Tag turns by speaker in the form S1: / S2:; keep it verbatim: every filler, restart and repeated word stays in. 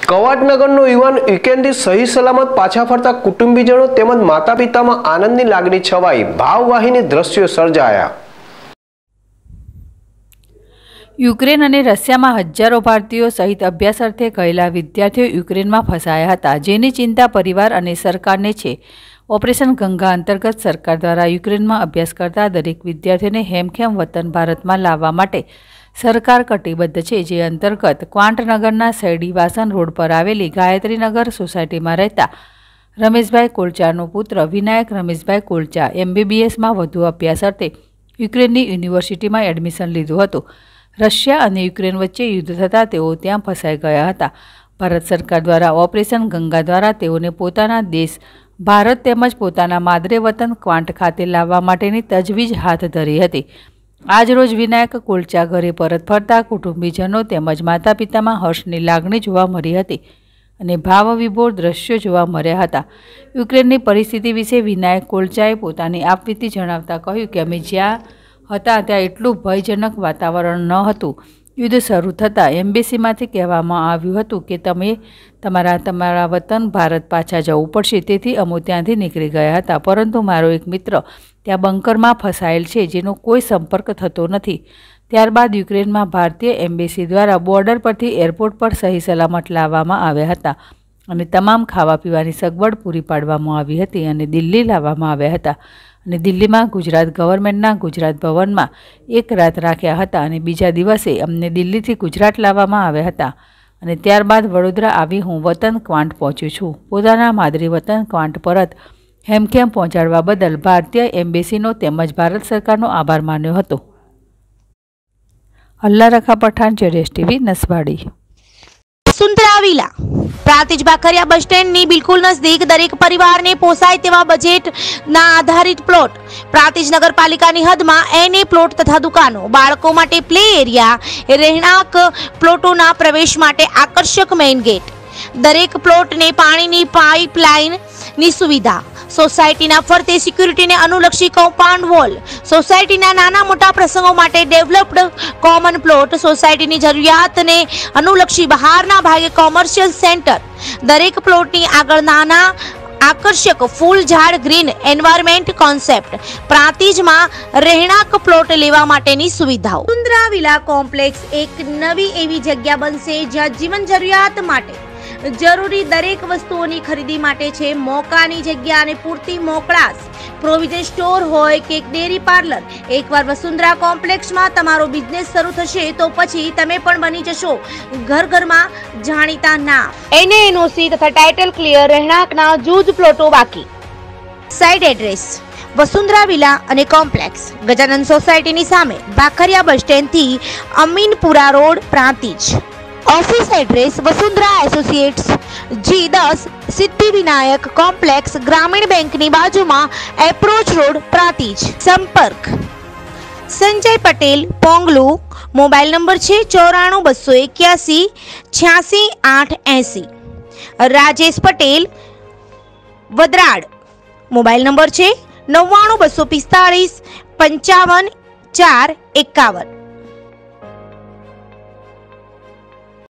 S1: કવાંટનગરનો યુવાન યુક્રેનથી સહી સલામત પાછા ફરતા કુટુંબીજનો તેમજ માતા પિતામાં આનંદની લાગણી છવાઈ ભાવવાહીની દ્રશ્યો સર્જાયા।
S2: યુક્રેન અને રશિયામાં હજારો ભારતીયો સહિત અભ્યાસ અર્થે ગયેલા વિદ્યાર્થીઓ યુક્રેનમાં ફસાયા હતા, જેની ચિંતા પરિવાર અને સરકારને છે। ઓપરેશન ગંગા અંતર્ગત સરકાર દ્વારા યુક્રેનમાં અભ્યાસ કરતા દરેક વિદ્યાર્થીઓને હેમખેમ વતન ભારતમાં લાવવા માટે સરકાર કટિબદ્ધ છે, જે અંતર્ગત ક્વાંટનગરના શેરડીવાસન રોડ પર આવેલી ગાયત્રીનગર સોસાયટીમાં રહેતા રમેશભાઈ કોલચાનો પુત્ર વિનાયક રમેશભાઈ કોલચા એમબીબીએસમાં વધુ અભ્યાસ અર્થે યુક્રેનની યુનિવર્સિટીમાં એડમિશન લીધું હતું। રશિયા અને યુક્રેન વચ્ચે યુદ્ધ થતાં તેઓ ત્યાં ફસાઈ ગયા હતા। ભારત સરકાર દ્વારા ઓપરેશન ગંગા દ્વારા તેઓને પોતાના દેશ ભારત તેમજ પોતાના માદરે વતન ક્વાંટ ખાતે લાવવા માટેની તજવીજ હાથ ધરી હતી। આજરોજ વિનાયક કોલચા ઘરે પરત ફરતા કુટુંબીજનો તેમજ માતા પિતામાં હર્ષની લાગણી જોવા મળી હતી અને ભાવવિભોર દ્રશ્યો જોવા મળ્યા હતા। યુક્રેનની પરિસ્થિતિ વિશે વિનાયક કોલચાએ પોતાની આપવીતી જણાવતા કહ્યું કે અમે જ્યાં હતા ત્યાં એટલું ભયજનક વાતાવરણ ન હતું। યુદ્ધ શરૂ થતાં એમ્બેસીમાંથી કહેવામાં આવ્યું હતું કે તમે તમારા તમારા વતન ભારત પાછા જવું પડશે, તેથી અમે ત્યાંથી નીકળી ગયા હતા, પરંતુ મારો એક મિત્ર ત્યાં બંકરમાં ફસાયેલ છે, જેનો કોઈ સંપર્ક થતો નથી। ત્યારબાદ યુક્રેનમાં ભારતીય એમ્બેસી દ્વારા બોર્ડર પરથી એરપોર્ટ પર સહી સલામત લાવવામાં આવ્યા હતા અને તમામ ખાવા પીવાની સગવડ પૂરી પાડવામાં આવી હતી અને દિલ્હી લાવવામાં આવ્યા હતા અને દિલ્હીમાં ગુજરાત ગવર્મેન્ટના ગુજરાત ભવનમાં એક રાત રાખ્યા હતા અને બીજા દિવસે અમને દિલ્હીથી ગુજરાત લાવવામાં આવ્યા હતા અને ત્યારબાદ વડોદરા આવી હું વતન ક્વાંટ પહોંચ્યું છું। પોતાના માદરી વતન ક્વાંટ પરત હેમખેમ પહોંચાડવા બદલ ભારતીય એમ્બેસીનો તેમજ ભારત સરકારનો આભાર માન્યો હતો। અલ્લાહ રખા પઠાણ, જેડેશ TV, Naswadi.
S3: Vasundhara villa Prantij Bhakhariya bus સ્ટેન્ડની બિલકુલ નજદીક દરેક પરિવારને પોસાય તેવા બજેટના આધારિત પ્લોટ, પ્રાંતિજ નગરપાલિકાની હદમાં એનએ પ્લોટ તથા દુકાનો, બાળકો માટે પ્લે એરિયા, રહેણાંક પ્લોટોના પ્રવેશ માટે આકર્ષક મેઇન ગેટ, દરેક પ્લોટને પાણીની પાઇપલાઇનની સુવિધા, સોસાયટીના ફરતે સિક્યુરિટીને અનુલક્ષી કમ્પાઉન્ડ વોલ, સોસાયટીના નાના મોટા પ્રસંગો માટે ડેવલપ્ડ કોમન પ્લોટ, સોસાયટીની જરૂરિયાતને અનુલક્ષી બહારના ભાગે કોમર્શિયલ સેન્ટર, દરેક પ્લોટની આગળ નાના આકર્ષક ફૂલ ઝાડ ગ્રીન એન્વાયરમેન્ટ કોન્સેપ્ટ, પ્રાંતિજમાં રહેણાંક પ્લોટ લેવા માટેની સુવિધાઓ। વસુંધરા વિલા કોમ્પ્લેક્સ એક નવી એવી જગ્યા બનશે જ્યાં જીવન જરૂરિયાત માટે જરૂરી દરેક વસ્તુઓની ખરીદી માટે છે મોકાની જગ્યા અને પૂરતી મોકળાશ। પ્રોવિઝન સ્ટોર હોય કે ડેરી પાર્લર, એકવાર વસુંધરા કોમ્પ્લેક્સમાં તમારો બિઝનેસ શરૂ થશે તો પછી તમે પણ બની જશો ઘર ઘરમાં જાણીતા નામ। એને એનઓસી તથા ટાઇટલ ક્લિયર, રહેણાંકના જૂજ પ્લોટો બાકી। સાઇટ એડ્રેસ વસુંધરા વિલા અને કોમ્પ્લેક્સ, ગજાનંદ સોસાયટીની સામે, ભાખરિયા બસ સ્ટેન્ડથી Aminpura road, Prantij. Office address Vasundhara associates, G दस, सिद्धि विनायक कॉम्प्लेक्स, ग्रामीण बैंक ની બાજુમાં, એપ્રોચ રોડ, પ્રાંતિજ। સંપર્ક સંજય પટેલ, પોંગલુ, મોબાઈલ નંબર છે ચોરાણું બસો એક્યાસી છ્યાસી આઠ એસી। રાજેશ પટેલ, વદરાડ, મોબાઈલ નંબર છે નવ્વાણું બસો પિસ્તાળીસ પંચાવન ચાર એકાવન।